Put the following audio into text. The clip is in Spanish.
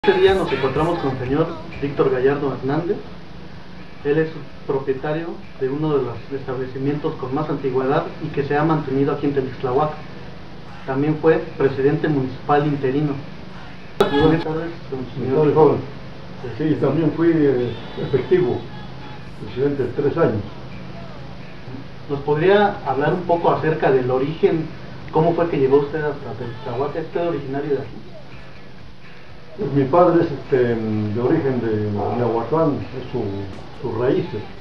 Este día nos encontramos con el señor Víctor Gallardo Hernández. Él es propietario de uno de los establecimientos con más antigüedad y que se ha mantenido aquí en Telixtlahuaca. También fue presidente municipal interino. Buenas tardes, señor. Joven. Sí, también fui efectivo, presidente 3 años. ¿Nos podría hablar un poco acerca del origen? ¿Cómo fue que llegó usted hasta Telixtlahuaca? ¿Es usted originario de aquí? Pues mi padre es de origen de Miahuatlán, es sus raíces.